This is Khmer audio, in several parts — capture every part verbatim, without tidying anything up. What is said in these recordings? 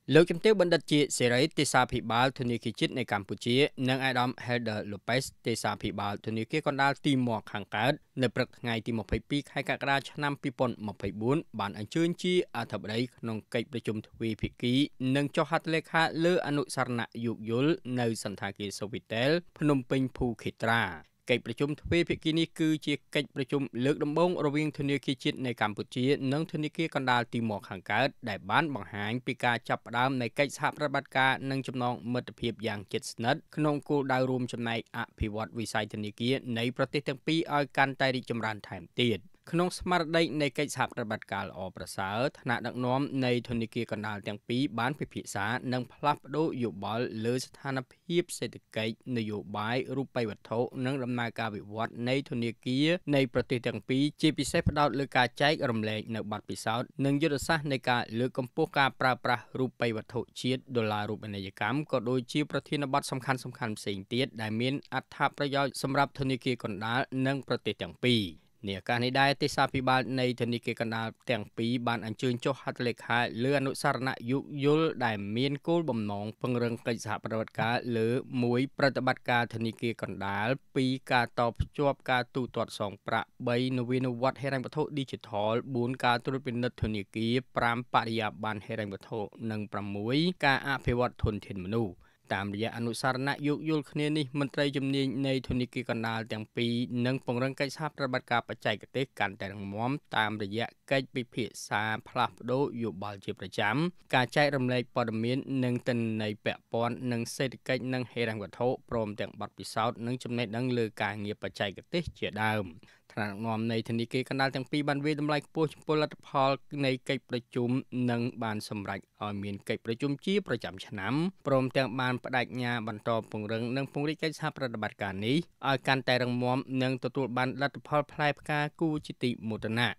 លោកជំទាវបណ្ឌិតជាសេរីទេសាភិបាលធនាគារជាតិនៃកម្ពុជានិងអាដាម Helder Lopez ទេសាភិបាលធនាគារកណ្ដាលទីម័រខាងកើតនៅព្រឹកថ្ងៃទីម្ភៃពីរខែកក្កដាឆ្នាំពីរពាន់ម្ភៃបួនបានអញ្ជើញជាអធិបតីក្នុងកិច្ចប្រជុំទ្វេភាគីនិងចុះហត្ថលេខាលើអនុស្សរណៈយោគយល់នៅសន្តាគារ Sofitel ភ្នំពេញភូខេត្រាកិច្ចប្រជុំទ្វេភាគីនេះគឺជាកិច្ចប្រជុំលើកដំបូងរវាងធនាគារជាតិនៃកម្ពុជានិងធនាគារកណ្ដាលទីម័រខាងកើតដែលបានបង្ហាញពីការចាប់ផ្ដើមនៃកិច្ចសហប្រតិបត្តិការនិងចំណងមិត្តភាពយ៉ាងជិតស្និទ្ធក្នុងគោលដៅរួមចំណែកអភិវឌ្ឍវិស័យធនាគារនៃប្រទេសទាំងពីរឲ្យកាន់តែរីកចម្រើនថែមទៀតក្នុងស្មារតីនៃកិច្ចសហប្រតិបត្តិការល្អប្រសើរថ្នាក់ដឹកនាំនៃធនាគារកណ្ដាលទាំងពីរបានពិភាក្សានិងផ្លាស់ប្ដូរយោបល់លើស្ថានភាពសេដ្ឋកិច្ចនយោបាយរូបិយវត្ថុនិងដំណើរការវិវត្តនៃធនាគារនៃប្រទេសទាំងពីរជាពិសេសផ្ដោតលើការចែករំលែកនៅបទពិសោធន៍និងយុទ្ធសាស្ត្រនៃការលើកកម្ពស់ការប្រើប្រាស់រូបិយវត្ថុជាតិដុល្លាររូបនីយកម្មក៏ដូចជាប្រធានបទសំខាន់ៗផ្សេងទៀតដែលមានអត្ថប្រយោជន៍សម្រាប់ធនាគារកណ្ដាលនិងប្រទេសទាំងពីរនាឱកាសនេះដែរទេសាភិបាលនៃធនាគារកណ្ដាលទាំងពីរបានអញ្ជើញចុះហត្ថលេខាលើអនុស្សរណៈយោគយល់ដែលមានគោលបំណងពង្រឹងកិច្ចសហប្រតិបត្តិការលើមួយប្រតិបត្តិការធនាគារកណ្ដាលពីរការតភ្ជាប់ការទូទាត់សងប្រាក់បីនវានុវត្តន៍ហិរញ្ញវត្ថុ Digital បួនការត្រួតពិនិត្យធនាគារប្រាំបរិយាបន្នហិរញ្ញវត្ថុនិងប្រាំមួយការអភិវឌ្ឍធនធានមនុស្សតាមរយៈអនុស្សរណៈយោគយល់គ្នានេះមន្ត្រីជំនាញនៃធនាគារកណ្ដាលទាំងពីរនឹងពង្រឹងកិច្ចសហប្រតិបត្តិការបច្ចេកទេសកាន់តែរឹងមាំតាមរយៈកិច្ចពិភាក្សាផ្លាស់ប្ដូរយោបល់ជាប្រចាំការចែករំលែកព័ត៌មាននិងទិន្នន័យពាក់ព័ន្ធនឹងសេដ្ឋកិច្ចនិងហិរញ្ញវត្ថុព្រមទាំងបទពិសោធន៍និងចំណេះដឹងលើការងារបច្ចេកទេសជាដើមថ្នាក់ដឹកនាំនៃធនាគារកណ្ដាលទាំងពីរបានវាយតម្លៃខ្ពស់ចំពោះលទ្ធផលនៃកិច្ចប្រជុំនិងបានសម្រេចឲ្យមានកិច្ចប្រជុំជាប្រចាំឆ្នាំព្រមទាំងបានបដិញ្ញាបន្តពង្រឹងនិងពង្រីកកិច្ចសហប្រតិបត្តិការនេះឲ្យកាន់តែរឹងមាំនិងទទួលបានលទ្ធផលផ្លែផ្កាគូជាទីមោទនៈ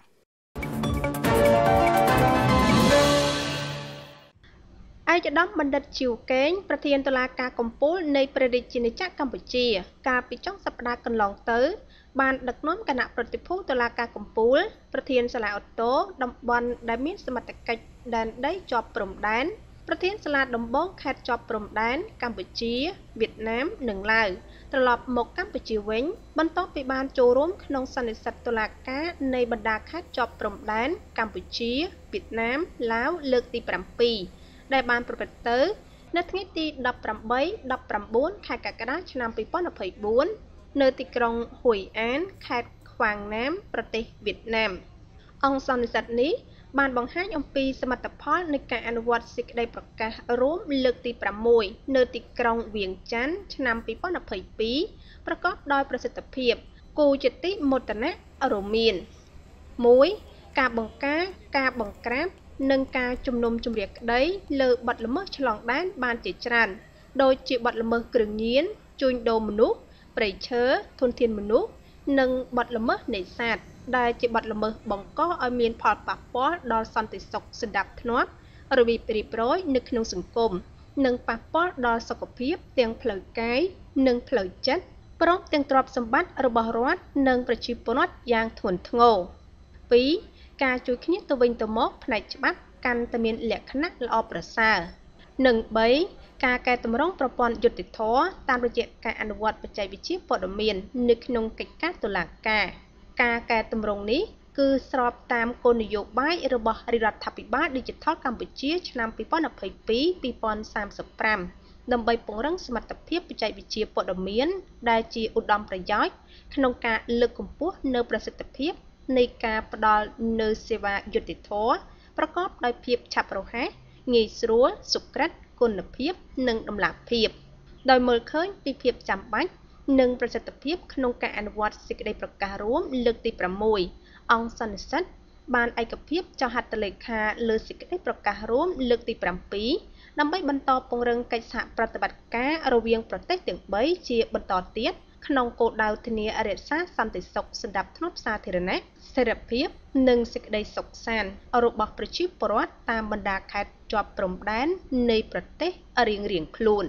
ឯកឧត្តមបណ្ឌិតជីវកេងប្រធានតុលាការកំពូលនៃព្រះរាជាណាចក្រកម្ពុជាកាលពីចុងសប្តាហ៍កន្លងទៅបានដឹកនាំគណៈប្រតិភូតុលាការកំពូលប្រធានសាលាឧទ្ធរតំបន់ដែលមានសមត្ថកិច្ចដែនដីជាប់ព្រំដែនប្រធានសាលាដំបងខេត្តជាប់ព្រំដែនកម្ពុជាវៀតណាមនិងឡាវត្រឡប់មកកម្ពុជាវិញបន្ទាប់ពីបានចូលរួមក្នុងសន្និសីទតុលាការនៃបណ្ដាខេត្តជាប់ព្រំដែនកម្ពុជាវៀតណាមឡាវលើកទីប្រាំពីរដែលបានប្រព្រឹត្តទៅនៅថ្ងៃទីដប់ប្រាំបី ដប់ប្រាំបួនខែកក្កដាឆ្នាំពីរពាន់ម្ភៃបួននៅទីក្រុងហួយអានខេត្តខ្វាងណាមប្រទេសវៀតណាមអង្គសន្និសីទនេះបានបង្ហាញអំពីសមិទ្ធផលនៃការអនុវត្តសេចក្តីប្រកាសរួមលើកទីប្រាំមួយនៅទីក្រុងវៀងច័ន្ទឆ្នាំពីរពាន់ម្ភៃពីរប្រកបដោយប្រសិទ្ធភាពគូជាទីមោទនៈរួមមានមួយការបង្ការការបង្ក្រាបនិងការជំនុំជម្រះក្តីលើបទល្មើសឆ្លងដែនបានជាច្រើនដូចជាបទល្មើសគ្រឿងញៀនជួញដូរមនុស្សព្រៃឈើធនធានមនុស្សនិងបទល្មើសនេសាទដែលជាបទល្មើសបង្កឲ្យមានផលប៉ះពាល់ដល់សន្តិសុខសណ្ដាប់ធ្នាប់របៀបរៀបរយនៅក្នុងសង្គមនិងប៉ះពាល់ដល់សុខភាពទាំងផ្លូវកាយនិងផ្លូវចិត្តព្រមទាំងទ្រព្យសម្បត្តិរបស់រដ្ឋនិងប្រជាពលរដ្ឋយ៉ាងធ្ងន់ធ្ងរពីរការជួយគ្នាទៅវិញទៅមកផ្នែកច្បាប់កាន់តែមានលក្ខណៈល្អប្រសើរនិងបីការកែតម្រង់ប្រព័ន្ធយុត្តិធម៌តាមរយៈការអនុវត្តបច្ចេកវិទ្យាព័ត៌មាននៅក្នុងកិច្ចការតុលាការការកែតម្រង់នេះគឺស្របតាមគោលនយោបាយរបស់រដ្ឋាភិបាល Digital កម្ពុជាឆ្នាំពីរពាន់ម្ភៃពីរ ពីរពាន់សាមសិបប្រាំដើម្បីពង្រឹងសមត្ថភាពបច្ចេកវិទ្យាព័ត៌មានដែលជាឧត្តមប្រយោជន៍ក្នុងការលើកកម្ពស់នូវប្រសិទ្ធភាពនៃការផ្ដល់នូវសេវាយុត្តិធម៌ប្រកបដោយភាពឆាប់រហ័សងាយស្រួលសុក្រឹតគុណភាពនិងតម្លាភាពដោយមើលឃើញពីភាពចាំបាច់និងប្រសិទ្ធភាពក្នុងការអនុវត្តសេចក្តីប្រកាសរួមលើកទីប្រាំមួយអង្គសន្និសីទបានឯកភាពចុះហត្ថលេខាលើសេចក្តីប្រកាសរួមលើកទីប្រាំពីរដើម្បីបន្តពង្រឹងកិច្ចសហប្រតិបត្តិការរវាងប្រទេសទាំងបីជាបន្តទៀតក្នុងគោលដៅធានារក្សាសន្តិសុខសណ្ដាប់ធ្នាប់សាធារណៈស្ថិរភាពនិងសេចក្តីសុខសាន្តរបស់ប្រជាពលរដ្ឋតាមបណ្ដាខេត្តជាប់ព្រំដែននៃប្រទេសរៀងៗខ្លួន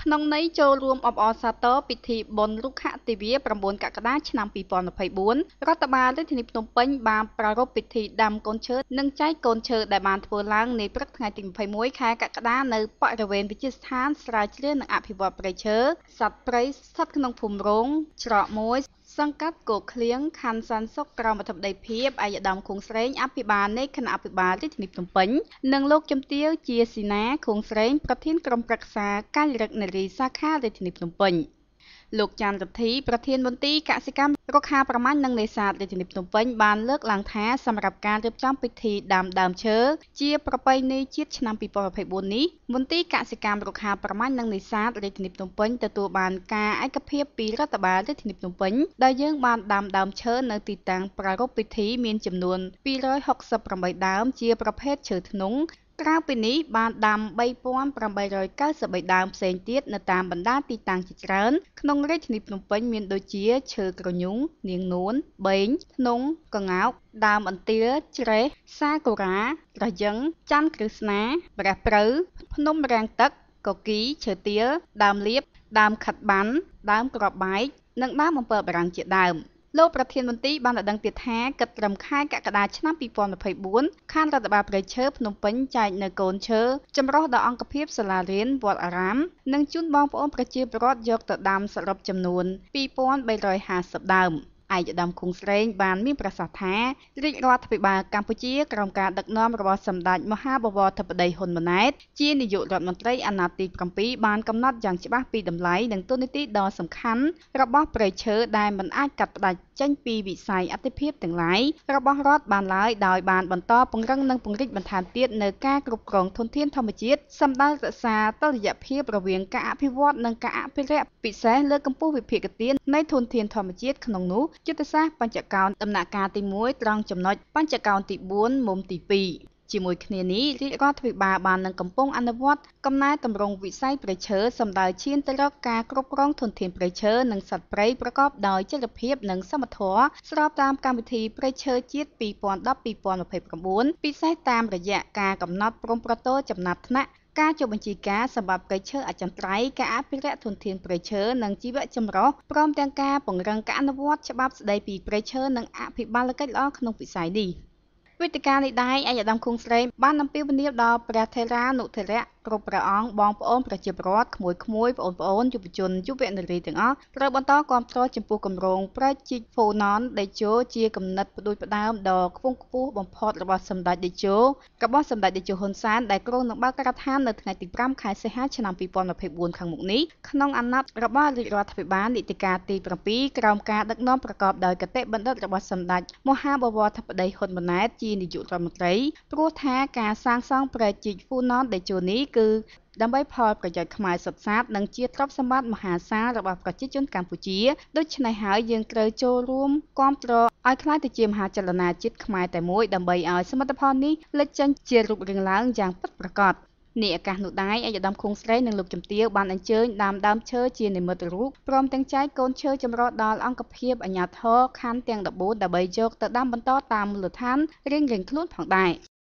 ក្នុងន័យចូលរួមអបអរសាទរពិធីបុណ្យរុក្ខទិវា9កក្កដាឆ្នាំ2024រដ្ឋបាលរាជធានីភ្នំពេញបានប្រារព្ធពិធីដាំកូនឈើនិងចែកកូនឈើដែលបានធ្វើឡើងនាព្រឹកថ្ងៃទី21ខែកក្កដានៅបរិវេណវិទ្យាស្ថានស្រាវជ្រាវនិងអភិវឌ្ឍព្រៃឈើសត្វព្រៃស្ថិតក្នុងភូមិរងច្រកមួយសង្កាត់គោក្លៀងខណ្ឌសែនសុខក្រមអធិបតីភាពឯកឧត្តមខួងស្រេងអភិបាលនៃគណៈអភិបាលរាជធានីភ្នំពេញនិងលោកជំទាវជាស៊ីណាខួងស្រេងប្រធានក្រុមប្រឹក្សាកាយរដ្ឋនារីសាខារាជធានីភ្នំពេញលោកច័ន្ទរដ្ឋីប្រធានមន្ទីរកសិកម្មរុក្ខាប្រមាញ់និងនេសាទរាជធានីភ្នំពេញបានលើកឡើងថាសម្រាប់ការរៀបចំពិធីដាំដើមឈើជាប្រពៃណីជាតិឆ្នាំ2024នេះមន្ទីរកសិកម្មរុក្ខាប្រមាញ់និងនេសាទរាជធានីភ្នំពេញទទួលបានការឯកភាពពីរដ្ឋបាលរាជធានីភ្នំពេញដែលយើងបានដាំដើមឈើនៅទីតាំងប្រារព្ធពិធីមានចំនួនពីររយហុកសិបប្រាំបីដើមជាប្រភេទឈើធ្នង់ក្រៅពីនេះបានដាំបីពាន់ប្រាំបីរយកៅសិបបីដើមផ្សេងទៀតនៅតាមបណ្ដាទីតាំងជាច្រើនក្នុងរាជធានីភ្នំពេញមានដូចជាឈើក្រញូងនាងនួនបេងធ្នង់កង្កោកដើមអន្ទាលច្រេះសាកូរ៉ាត្រយឹងច័ន្ទក្រឹស្នាព្រះព្រៅភ្នំរាំងទឹកកគីឈើទាលដើមលៀបដើមខិតបាន់ដើមក្របបែកនិងដើមអំពិលបារាំងជាដើមលោកប្រធានមន្ត្រីបានដដឹងទៀតថាគិតត្រឹមខែកក្កដាឆ្នាំ2024ខាងរដ្ឋបាលព្រៃឈើភ្នំពេញចែកនៅកូនឈើចម្រុះដល់អង្គភាពសាលារៀនវត្តអារាមនិងជូនបងប្អូនប្រជាពលរដ្ឋយកទៅដាំសរុបចំនួនពីរពាន់បីរយហាសិបដើមឯកឧត្តមខួងស្រេងបានមានប្រសាសន៍ថារាជរដ្ឋាភិបាលកម្ពុជាក្រោមការដឹកនាំរបស់សម្ដេចមហាបវរធិបតីហ៊ុនម៉ាណែតជានាយករដ្ឋមន្ត្រីអាណត្តិទី7បានកំណត់យ៉ាងច្បាស់ពីតម្លៃនិងទូនីតិដ៏សំខាន់របស់ព្រៃឈើដែលមិនអាចកាត់ផ្តាច់ចេញពីវិស័យអតិភិបទាំងឡាយរបស់រដ្ឋបានឡើយដោយបានបន្តពង្រឹងនិងពង្រីកបន្ថែមទៀតនៅការគ្រប់គ្រងធនធានធម្មជាតិសម្ដៅរក្សាតុល្យភាពរវាងការអភិវឌ្ឍនិងការអភិរក្សពិសេសលើកកម្ពស់វិភាគទាននៃធនធានធម្មជាតិក្នុងនោះយុទ្ធសាស្ត្របញ្ចកោណដំណាក់កាលទីមួយត្រង់ចំណុចបញ្ចកោណទីបួនមុំទីពីរជាមួយគ្នានេះរាជរដ្ឋាភិបាលបាននឹងកំពុងអនុវត្តកំណែទម្រង់វិស័យព្រៃឈើសម្ដៅឈានទៅរកការគ្រប់គ្រងធនធានព្រៃឈើនិងសត្វព្រៃប្រកបដោយចីរភាពនិងសមធម៌ស្របតាមកម្មវិធីព្រៃឈើជាតិពីរពាន់ដប់ពីរពាន់ម្ភៃប្រាំពិសេសតាមរយៈការកំណត់ព្រំប្រទល់ចំណាត់ថ្នាក់ការចុះបញ្ជីការសម្រាប់ព្រៃឈើអចិន្ត្រៃយ៍ការអភិរក្សធនធានព្រៃឈើនិងជីវៈចម្រុះព្រមទាំងការពង្រឹងការអនុវត្តច្បាប់ស្តីពីព្រៃឈើនិងអភិបាលកិច្ចល្អក្នុងវិស័យនេះវេទិកានេះដែរឯកឧត្តមខួងស្រេងបានអំពាវនាវដល់ព្រះថេរានុថេរៈគ្រប់ព្រះអង្គបងប្អូនប្រជាពលរដ្ឋក្មួយក្មួយបងប្អូនយុវជនយុវនារីទាំងអស់ត្រូវបន្តគាំទ្រចំពោះគម្រោងប្រជិកហ្វូណនតេជោជាគំនិតផ្ដួចផ្ដើមដ៏ខ្ពង់ខ្ពស់បំផុតរបស់សម្ដេចតេជោរបស់សម្ដេចតេជោហ៊ុនសែនដែលគ្រោងនឹងបើកការដ្ឋាននៅថ្ងៃទីប្រាំខែសីហាឆ្នាំ2024ខាងមុខនេះក្នុងអាណត្តិរបស់រាជរដ្ឋាភិបាលនីតិកាលទី7ក្រោមការដឹកនាំប្រកបដោយគតិបណ្ឌិតរបស់សម្ដេចមហាបវរធិបតីហ៊ុនម៉ាណែតជានាយករដ្ឋមន្ត្រីព្រោះថាការសាងសង់ប្រជិកហ្វូណនតេជោនេះគឺដើម្បីផលប្រយោជន៍ខ្មែរសុទ្ធសាធនិងជាទ្រព្យសម្បត្តិមហាសាលរបស់ប្រជាជនកម្ពុជាដូច្នេះហើយយើងត្រូវចូលរួមគាំទ្រឲ្យក្លាយទៅជាមហាចលនាជាតិខ្មែរតែមួយដើម្បីឲ្យសមិទ្ធផលនេះលេចចេញជារូបរាងឡើងយ៉ាងពិតប្រាកដនេះឱកាសនោះដែរឯកឧត្តមខួងស្រេងនិងលោកជំទាវបានអញ្ជើញដាំដើមឈើជានិមិត្តរូបព្រមទាំងចែកកូនឈើចម្រុះដល់អង្គភាពអាជ្ញាធរខណ្ឌទាំងដបូនដើម្បីយកទៅដាំបន្តតាមមូលដ្ឋានរៀងៗខ្លួនផងដែរ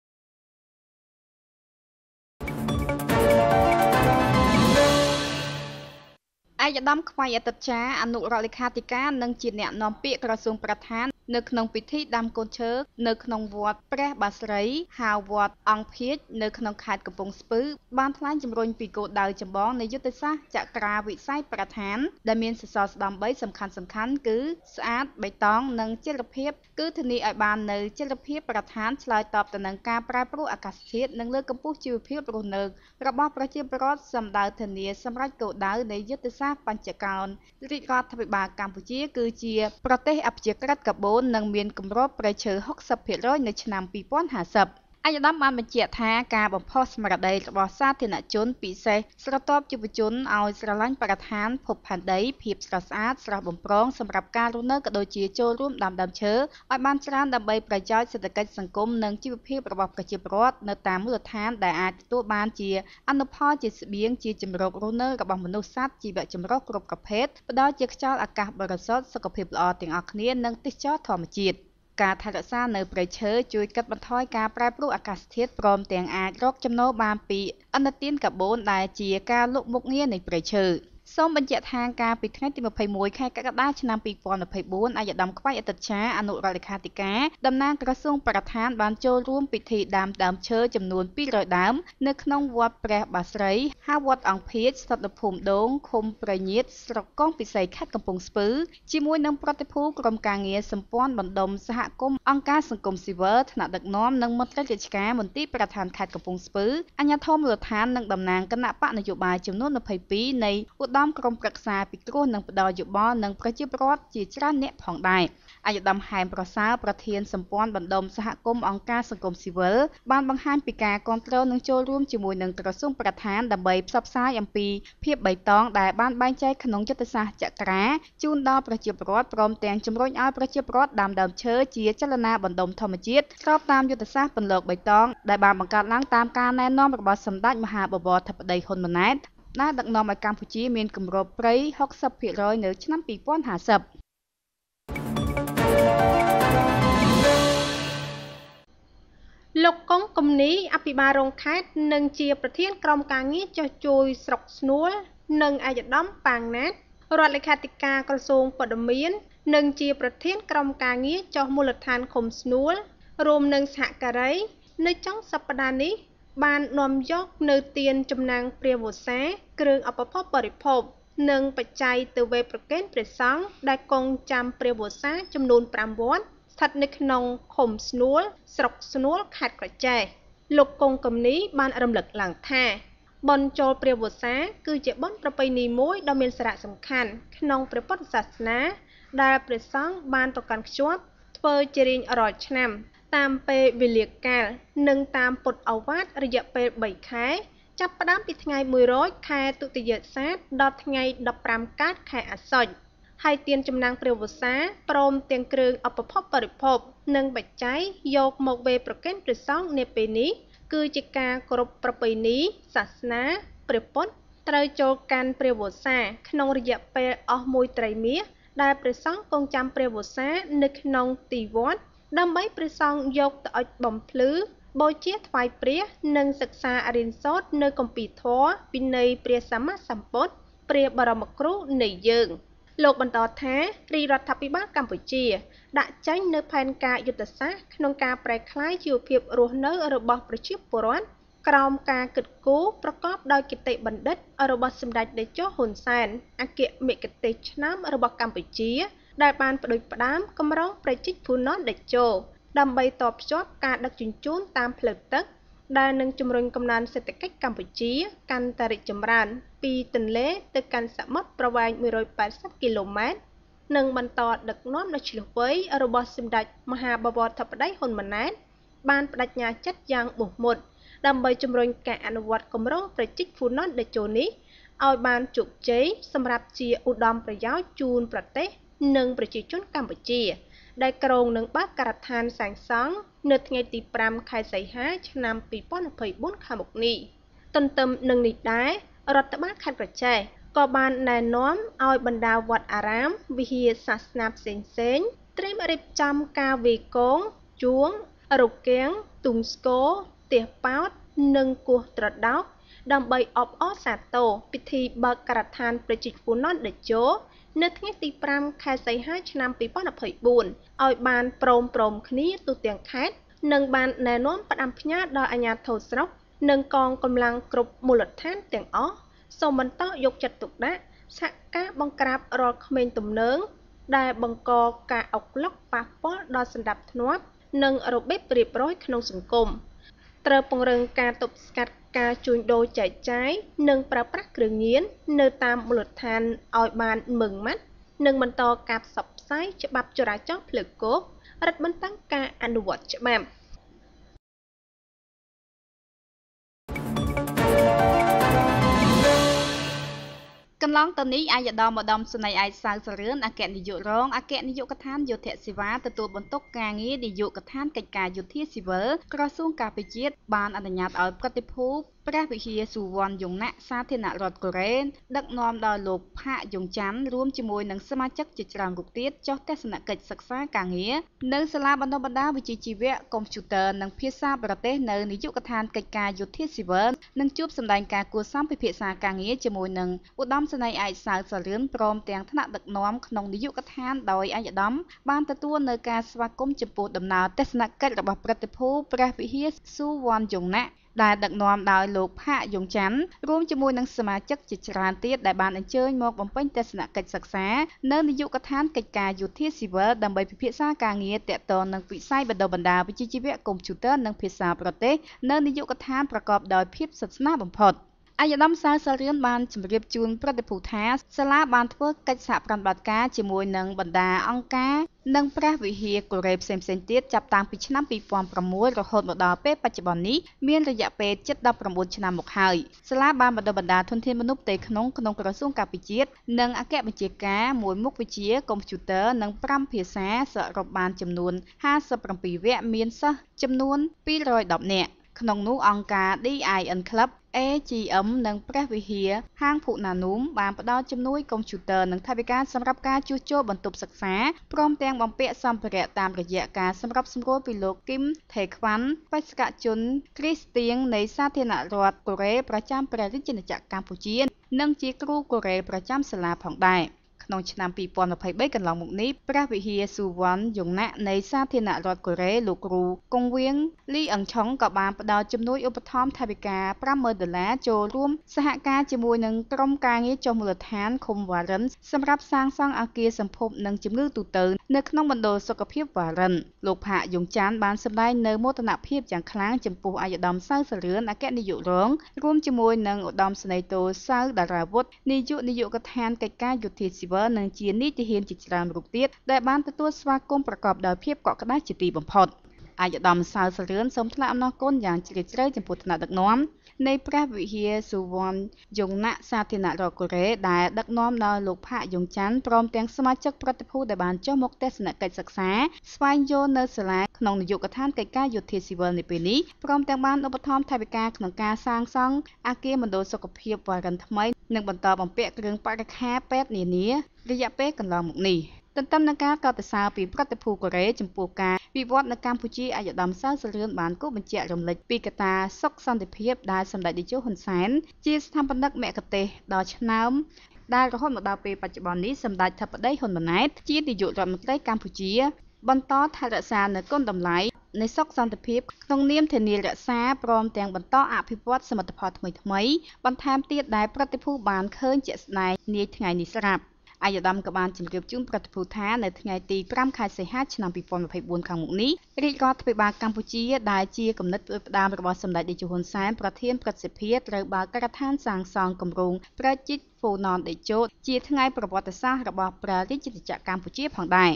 ឯកឧត្តមខ្វៃអតីតចារអនុរដ្ឋលេខាធិការនិងជាអ្នកនាំពាក្យក្រសួងប្រធាននៅក្នុងពិធីដាំកូនឈើនៅក្នុងវត្តព្រះបាស្រីហៅវត្តអង្គភៀចនៅក្នុងខេត្តកំពង់ស្ពឺបានថ្លែងជំរុញពីគោលដៅចម្បងនៃយុទ្ធសាស្ត្រចក្រាវិស័យប្រធានដែលមានសសរស្តម្ភបីសំខាន់សំខាន់គឺស្អាតបៃតងនិងចីរភាពគឺធានាឲ្យបាននៅចីរភាពប្រធានឆ្លើយតបទៅនឹងការប្រែប្រួលអាកាសធាតុនិងលើកកម្ពស់ជីវភាពរស់នៅរបស់ប្រជាពលរដ្ឋសម្ដៅធានាសម្រាប់គោលដៅនៃយុទ្ធសាស្ត្របញ្ចកោណរាជរដ្ឋាភិបាលកម្ពុជាគឺជាប្រទេសអព្យាក្រឹតកាបូននិងមានគម្របព្រៃឈើហុកសិបភាគរយនៅឆ្នាំពីរពាន់ហាសិបឯកឧត្តមបានបញ្ជាក់ថាការបំផុសស្មារតីរបស់សាធារណជនពិសេសស្រទាប់យុវជនឲ្យស្រឡាញ់បរិស្ថានភពផែនដីភាពស្រស់ស្អាតស្រស់បំព្រងសម្រាប់ការរស់នៅក៏ដូចជាចូលរួមដាំដើមឈើឲ្យបានច្រើនដើម្បីប្រយោជន៍សេដ្ឋកិច្ចសង្គមនិងជីវភាពរបស់ប្រជាពលរដ្ឋនៅតាមមូលដ្ឋានដែលអាចទទួលបានជាអនុផលជាស្បៀងជាជំរករស់នៅរបស់មនុស្សសត្វជីវៈចម្រុះគ្រប់ប្រភេទផ្ដល់ជាខ្យល់អាកាសបរិសុទ្ធសុខភាពល្អទាំងអស់គ្នានិងទេសចរធម្មជាតិការថែរក្សានៅព្រៃឈើជួយកាត់បន្ថយការប្រែប្រួលអាកាសធាតុព្រមទាំងអាចរកចំណូលបានពីឥន្ធានកាបូនដែលជាការលុបមុខងារនៃព្រៃឈើសូមបញ្ជាក់ថាការពីថ្ងៃទី21ខែកក្កដាឆ្នាំ2024អាយដាមខ្វាយអតីតឆាអនុរដ្ឋលេខាធិការតំណាងក្រសួងបរិស្ថានបានចូលរួមពិធីដាំដើមឈើចំនួនពីររយដើមនៅក្នុងវត្តព្រះបាស្រីហៅវត្តអង្គភៀចស្ថិតនៅភូមិដូងឃុំប្រញៀតស្រុកកងពិសីខេត្តកំពង់ស្ពឺជាមួយនឹងប្រតិភូក្រុមការងារសម្ព័ន្ធបណ្ដុំសហគមន៍អង្គការសង្គមស៊ីវិលថ្នាក់ដឹកនាំនិងមន្ត្រីរាជការមន្ទីរប្រធានខេត្តកំពង់ស្ពឺអាជ្ញាធរមូលដ្ឋាននិងតំណាងគណៈបកនយោបាយចំនួនម្ភៃពីរនៃឧត្តមក្រុមប្រឹក្សាពិគ្រោះនិងផ្ដល់យោបល់និងប្រជាពលរដ្ឋជាច្រើនអ្នកផងដែរអាយដាមហែមប្រសើរប្រធានសម្ព័ន្ធបណ្ដុំសហគមន៍អង្គការសង្គមស៊ីវិលបានបង្ហាញពីការគាំទ្រនិងចូលរួមជាមួយនឹងក្រសួងបរិស្ថានដើម្បីផ្សព្វផ្សាយអំពីភាពបៃតងដែលបានបែងចែកក្នុងយុទ្ធសាស្ត្រចក្រាជូនដល់ប្រជាពលរដ្ឋព្រមទាំងជំរុញឲ្យប្រជាពលរដ្ឋដាំដើមឈើជាចលនាបណ្ដុំធម្មជាតិស្របតាមយុទ្ធសាស្ត្រពន្លកបៃតងដែលបានបង្កើតឡើងតាមការណែនាំរបស់សម្ដេចមហាបវរធិបតីហ៊ុនម៉ាណែតដែលដឹកនាំឲ្យកម្ពុជាមានគម្របព្រៃ ហុកសិបភាគរយ នៅឆ្នាំពីរពាន់ហាសិបលោកកុងគំនីអភិបាលរងខេត្តនិងជាប្រធានក្រុមការងារចុះជួយស្រុកស្នួលនិងអាយដាមប៉ាងណាតរដ្ឋលេខាធិការក្រសួងព័ត៌មាននិងជាប្រធានក្រុមការងារចុះមូលដ្ឋានឃុំស្នួលរួមនឹងសហការីនៅចុងសប្តាហ៍នេះបាននាំយកនៅទានចំណាំងព្រះវស្សាគ្រឿងឧបភោគបរិភោគនិងបច្ច័យទៅវេប្រគេនព្រះសង្ឃដែលគង់ចាំព្រះវស្សាចំនួនប្រាំវត្តស្ថិតនៅក្នុងឃុំស្នួលស្រុកស្នួលខេត្តក្រចេះលោកកុងគំនីបានរំលឹកឡើងថាបុណ្យចូលព្រះវស្សាគឺជាបុណ្យប្រពៃណីមួយដ៏មានសារៈសំខាន់ក្នុងព្រះពុទ្ធសាសនាដែលព្រះសង្ឃបានប្រកាន់ខ្ជាប់ធ្វើជារៀងរាល់ឆ្នាំតាមពេលវេលាកាលនិងតាមពុទ្ធឱវាទរយៈពេលបីខែចាប់ផ្ដើមពីថ្ងៃមួយរោចខែទុតិយសាទដល់ថ្ងៃដប់ប្រាំកើតខែអាសត់ហើយទានចំណាំងព្រះវស្សាព្រមទាំងគ្រឿងឧបភោគបរិភោគនិងបច្ច័យយកមកវេប្រគេនព្រះសង្ឃនាពេលនេះគឺជាការគោរពប្រពៃណីសាសនាព្រះពុទ្ធត្រូវចូលកាន់ព្រះវស្សាក្នុងរយៈពេលអស់មួយត្រីមាសដែលព្រះសង្ឃគង់ចាំព្រះវស្សានៅក្នុងទីវត្តដើម្បីព្រះសង្ឃយកទៅអុជបំភ្លឺបូជាថ្វាយព្រះនិងសិក្សារៀនសូត្រនៅគម្ពីរធម៌វិន័យព្រះសម្មាសម្ពុទ្ធព្រះបរមគ្រូនៃយើងលោកបន្តថារាជរដ្ឋាភិបាលកម្ពុជាដាក់ចេញនូវផែនការយុទ្ធសាស្ត្រក្នុងការប្រែក្លាយជីវភាពរស់នៅរបស់ប្រជាពលរដ្ឋក្រោមការគិតគូរប្រកបដោយគតិបណ្ឌិតរបស់សម្ដេចតេជោហ៊ុនសែនអគ្គមគ្គុទ្ទេសក៍ឆ្នាំរបស់កម្ពុជាដែលបានផ្ដួចផ្ដើមគម្រោងប្រជាជនភូណនតេជោដើម្បីតភ្ជាប់ការដឹកជញ្ជូនតាមផ្លូវទឹកដែលនឹងជំរុញកំណើនសេដ្ឋកិច្ចកម្ពុជាកាន់តែរីកចម្រើនពីទន្លេទៅកាន់សមុទ្រប្រវែងមួយរយប៉ែតសិបគីឡូម៉ែត្រនិងបន្តដឹកនាំដ៏ឈ្លាសវៃរបស់សម្ដេចមហាបវរធិបតីហ៊ុនម៉ាណែតបានបដិញ្ញាចិត្តយ៉ាងមោះមុតដើម្បីជំរុញការអនុវត្តគម្រោងប្រជាជនភូណនតេជោនេះឲ្យបានជោគជ័យសម្រាប់ជាឧត្តមប្រយោជន៍ជូនប្រទេសនិងប្រជាជនកម្ពុជាដែលក្រុងនឹងបើកការដ្ឋានសាងសង់នៅថ្ងៃទីប្រាំខែសីហាឆ្នាំពីរពាន់ម្ភៃបួនខាងមុខនេះទន្ទឹមនឹងនេះដែររដ្ឋបាលខេត្តក្រចេះក៏បានណែនាំឲ្យបណ្ដាវត្តអារាមវិហារសាសនាផ្សេងៗត្រៀមរៀបចំការវេកងជួងរគាំងទុំស្គរទះប៉ោតនិងគោះត្រដោកដើម្បីអបអរសាទរពិធីបើកការដ្ឋានប្រជាជនភូណនតេជោនៅថ្ងៃទីប្រាំខែសីហាឆ្នាំពីរពាន់ម្ភៃបួនឲ្យបានព្រមព្រំគ្នាទូទាំងខេត្តនិងបានណែនាំផ្ដាំផ្ញើដល់អាជ្ញាធរស្រុកនិងកងកម្លាំងគ្រប់មូលដ្ឋានទាំងអស់សូមបន្តយកចិត្តទុកដាក់សហការបង្ក្រាបរាល់ក្មេងទំនើងដែលបង្កការអុកឡុកប៉ះពាល់ដល់សណ្ដាប់ធ្នាប់និងរបៀបរៀបរយក្នុងសង្គមត្រូវពង្រឹងការទប់ស្កាត់ការជួញដូរចែកចាយនិងប្រើប្រាស់គ្រឿងញៀននៅតាមមូលដ្ឋានឲ្យបានម៉ឺងម៉ាត់និងបន្តការផ្សព្វផ្សាយច្បាប់ចរាចរណ៍ផ្លូវគោករឹតបន្តឹងការអនុវត្តច្បាប់គន្លងទៅនេះអាយដាមឧត្តមសេនីយ៍ឯកសៅសរឿនអគ្គនាយករងអគ្គនាយកដ្ឋានយោធសេវាទទួលបន្ទុកការងារនាយកដ្ឋានកិច្ចការយោធាស៊ីវិលក្រសួងការពារជាតិបានអនុញ្ញាតឲ្យប្រតិភូព្រះវិហារសុវណ្ណយងណៈសាធារណរដ្ឋកូរ៉េដឹកនាំដោយលោកផាកយ៉ុងច័ន្ទរួមជាមួយនឹងសមាជិកជាច្រើនរូបទៀតចុះទស្សនកិច្ចសិក្សាការងារនៅសាលាបណ្តុះបណ្តាលវិជ្ជាជីវៈកុំព្យូទ័រនិងភាសាបរទេសនៅនាយកដ្ឋានកិច្ចការយោធាស៊ីវិលនិងជួបសម្ដែងការគួរសមពិភាក្សាការងារជាមួយនឹងឧត្តមសេនីយ៍ឯកសៅសរឿនព្រមទាំងថ្នាក់ដឹកនាំក្នុងនាយកដ្ឋានដោយអាយដាមបានទទួលនៅការស្វាគមន៍ចំពោះដំណើរទស្សនកិច្ចរបស់ប្រតិភូព្រះវិហារសុវណ្ណយងណៈដែលដឹកនាំដោយលោកផាកយ៉ុងច័ន្ទរួមជាមួយនឹងសមាជិកជាច្រើនទៀតដែលបានអញ្ជើញមកបំពេញទស្សនកិច្ចសិក្សានៅនាយកដ្ឋានកិច្ចការយោធាស៊ីវិលដើម្បីពិភាក្សាការងារទាក់ទងនឹងវិស័យបណ្តុះបណ្តាលវិជ្ជាជីវៈកុំព្យូទ័រនិងភាសាប្រទេសនៅនាយកដ្ឋានប្រកបដោយភាពស្និទ្ធស្នាលបំផុតអាយដាមសៅសរឿនបានជម្រាបជូនប្រតិភូថាសាលាបានធ្វើកិច្ចសហប្រតិបត្តិការជាមួយនឹងបណ្ដាអង្គការនិងព្រះវិហារកូរ៉េផ្សេងៗទៀតចាប់តាំងពីឆ្នាំពីរពាន់ប្រាំមួយរហូតមកដល់ពេលបច្ចុប្បន្ននេះមានរយៈពេលជិតដប់ប្រាំបួនឆ្នាំមកហើយសាលាបានបណ្ដុះបណ្ដាលធនធានមនុស្សផ្ទៃក្នុងក្នុងក្រសួងការពារជាតិនិងអគ្គបញ្ជាការមួយមុខវិជ្ជាកុំព្យូទ័រនិងប្រាំភាសាសរុបបានចំនួនห้าสิบเจ็ดវគ្គមានសិស្សចំនួនពីររយដប់នាក់ក្នុងនោះអង្គការ ឌី ไอ เอ็น Club เอ จี เอ็ม និងព្រះវិហារហាងភុណានូមបានផ្ដល់ជំនួយកុំព្យូទ័រនិងថវិកាសម្រាប់ការជួសជុលបន្ទប់សិក្សាព្រមទាំងបំពាក់សម្ភារៈតាមរយៈការសម្របសម្រួលពីលោកគីមថេខ្វាន់បេសកជនគ្រីស្ទៀងនៃសាធារណរដ្ឋកូរ៉េប្រចាំព្រះរាជាណាចក្រកម្ពុជានិងជាគ្រូកូរ៉េប្រចាំសាលាផងដែរក្នុងឆ្នាំពីរពាន់ម្ភៃបីកន្លងមកនេះព្រះវិហារសុវណ្ណយងណៈនៃសាធារណរដ្ឋកូរ៉េលោកគ្រូកុងវៀងលីអឹងឆុងក៏បានផ្ដល់ជំនួយឧបត្ថម្ភថវិកាប្រាំម៉ឺនដុល្លារចូលរួមសហការជាមួយនឹងក្រុមការងារចុះមូលដ្ឋានឃុំវ៉ារិនសម្រាប់សាងសង់អគារសម្ភពនិងជំងឺទូទៅនៅក្នុងមណ្ឌលសុខភាពវ៉ារិនលោកផាកយ៉ុងច័ន្ទបានសម្ដែងនៅមោទនភាពយ៉ាងខ្លាំងចំពោះអាយដាមសៅសរឿនអគ្គនាយករងរួមជាមួយនឹងឧត្តមសេនីយ៍តូសៅដារាវុធនាយកនាយកដ្ឋានកិច្ចការយោធាស៊ីវិលនិងជានីតិហានជាច្រើនរូបទៀតដែលបានទទួលស្វាគមន៍ប្រកបដោយភាពកក់ក្ដៅជាទីបំផុតអាយដាមសៅសរឿនសូមថ្លែងអំណរគុណយ៉ាងជ្រាលជ្រៅចំពោះថ្នាក់ដឹកនាំនៃព្រះវិហារសុវណ្ណយងណៈសាធារណរដ្ឋកូរ៉េដែលដឹកនាំដោយលោកផាកយ៉ុងច័ន្ទព្រមទាំងសមាជិកប្រតិភូដែលបានចុះមកទស្សនកិច្ចសិក្សាស្វែងយល់នៅសាលាក្នុងនាយកដ្ឋានកិច្ចការយោធាស៊ីវិលនៅពេលនេះព្រមទាំងបានឧបត្ថម្ភថវិកាក្នុងការសាងសង់អគារមណ្ឌលសុខភាពវ៉ារិនថ្មីនិងបន្តបំពាក់គ្រឿងបរិក្ខារពេទ្យនានារយៈពេលកន្លងមកនេះទន្ទឹមនឹងការកោតសរសើរពីប្រតិភូកូរ៉េចំពោះការវិវត្តនៅកម្ពុជាអាយដាមសៅសរឿនបានគូបញ្ជាក់រំលេចពីកត្តាសុខសន្តិភាពដែលសម្ដេចតេជោហ៊ុនសែនជាស្ថាបនិកមគ្គុទ្ទេសក៍ដ៏ឆ្នើមដែលរហូតមកដល់ពេលបច្ចុប្បន្ននេះសម្ដេចធិបតីហ៊ុនម៉ាណែតជានាយករដ្ឋមន្ត្រីកម្ពុជាបន្តថែរក្សានូវគុណតម្លៃនៃសុខសន្តិភាពក្នុងនាមធានារក្សាព្រមទាំងបន្តអភិវឌ្ឍសមិទ្ធផលថ្មីៗបន្ថែមទៀតដែលប្រតិភូបានឃើញជាក់ស្ដែងនាថ្ងៃនេះស្រាប់អាយដាមក៏បានជម្រាបជូនប្រតិភូថានៅថ្ងៃទីប្រាំខែសីហាឆ្នាំពីរពាន់ម្ភៃបួនខាងមុខនេះរាជរដ្ឋាភិបាលកម្ពុជាដែលជាគំនិតផ្ដាំរបស់សម្ដេចតេជោហ៊ុនសែនប្រធានព្រឹទ្ធសភាត្រូវបើកការដ្ឋានសាងសង់គម្រោងប្រជាជាតិហ្វូណនតេជោជាថ្ងៃប្រវត្តិសាស្ត្ររបស់ព្រះរាជាណាចក្រកម្ពុជាផងដែរ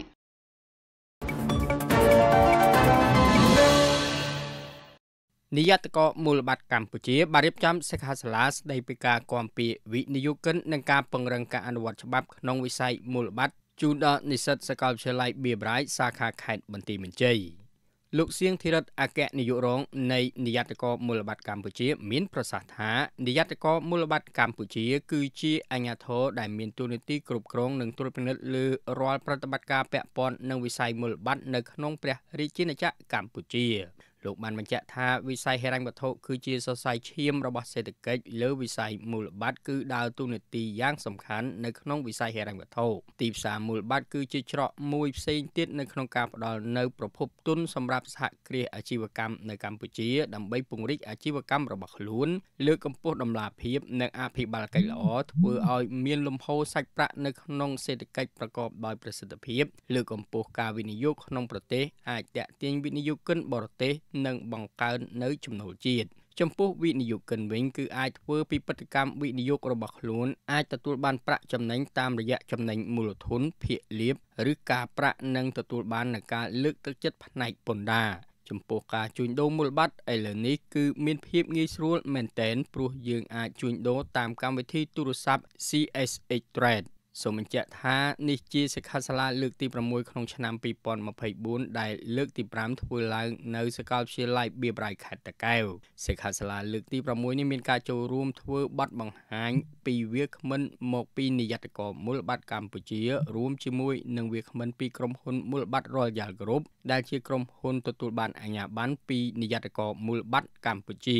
នាយកកមូលបត្រកម្ពុជាបានរៀបចំសិក្ខាសាលាស្ដីពីការគាំពៀវិនិយោគិននិងការពង្រឹងការអនុវត្តច្បាប់ក្នុងវិស័យមូលបត្រជូនដល់និស្សិតសាកលវិទ្យាល័យបៀបរាយសាខាខេត្តបន្ទាយមានជ័យលោកសៀងធីរិតអគ្គនាយករងនៃនាយកកមូលបត្រកម្ពុជាមានប្រសាសន៍ថានាយកកមូលបត្រកម្ពុជាគឺជាអាជ្ញាធរដែលមានតួនាទីគ្រប់គ្រងនិងត្រួតពិនិត្យលើរាល់ប្រតិបត្តិការពាក់ព័ន្ធនឹងវិស័យមូលបត្រនៅក្នុងព្រះរាជាណាចក្រកម្ពុជាលោកបានបញ្ជាក់ថាវិស័យហិរញ្ញវត្ថុគឺជាសរសៃឈាមរបស់សេដ្ឋកិច្ចលើវិស័យមូលបត្រគឺដើរតួនាទីយ៉ាងសំខាន់នៅក្នុងវិស័យហិរញ្ញវត្ថុទីផ្សារមូលបត្រគឺជាច្រកមួយផ្សេងទៀតនៅក្នុងការផ្ដល់នូវប្រភពទុនសម្រាប់សហគ្រាសអាជីវកម្មនៅកម្ពុជាដើម្បីពង្រីកអាជីវកម្មរបស់ខ្លួនលើកកម្ពស់តម្លាភាពនិងអភិបាលកិច្ចល្អធ្វើឲ្យមានលំហូរសាច់ប្រាក់នៅក្នុងសេដ្ឋកិច្ចប្រកបដោយប្រសិទ្ធភាពលើកកម្ពស់ការវិនិយោគក្នុងប្រទេសអាចទាក់ទាញវិនិយោគិនបរទេសនិងបង្កើននៅចំណូលជាតិចំពោះវិនិយោគិនវិញគឺអាចធ្វើពីបដកម្មវិនិយោគរបស់ខ្លួនអាចទទួលបានប្រាក់ចំណេញតាមរយៈចំណេញមូលធនភាគលាភឬការប្រាក់និងទទួលបាននូវការលើកទឹកចិត្តផ្នែកពន្ធដារចំពោះការជួញដូរមូលបត្រឥឡូវនេះគឺមានភាពងាយស្រួលមែនទែនព្រោះយើងអាចជួញដូរតាមកម្មវិធីទូរស័ព្ទ C S X Trade សូមបញ្ជាក់ថានេះជាសិក្ខាសាលាលើកទីប្រាំមួយក្នុងឆ្នាំពីរពាន់ម្ភៃបួនដែលលើកទីប្រាំធ្វើឡើងនៅសាកលវិទ្យាល័យបៀបរ៉ៃខេត្តតាកែវសិក្ខាសាលាលើកទីប្រាំមួយនេះមានការចូលរួមធ្វើបទបង្ហាញពីវាគ្មិនមកពីនាយកករមូលបត្រកម្ពុជារួមជាមួយនឹងវាគ្មិនពីក្រុមហ៊ុនមូលបត្រ Royal Group ដែលជាក្រុមហ៊ុនទទួលបានអាជ្ញាប័ណ្ណពីនាយកករមូលបត្រកម្ពុជា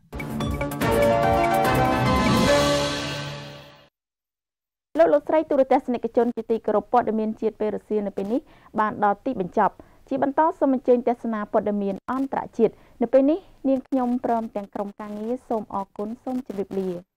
លោកលោកស្រីទូរទស្សនិកជនជាទីគោរពព័ត៌មានជាតិពេលរសៀលនៅពេលនេះបានដល់ទីបញ្ចប់ជាបន្តសូមអញ្ជើញទស្សនាព័ត៌មានអន្តរជាតិនៅពេលនេះនាងខ្ញុំព្រមទាំងក្រុមការងារសូមអរគុណសូមជម្រាបលា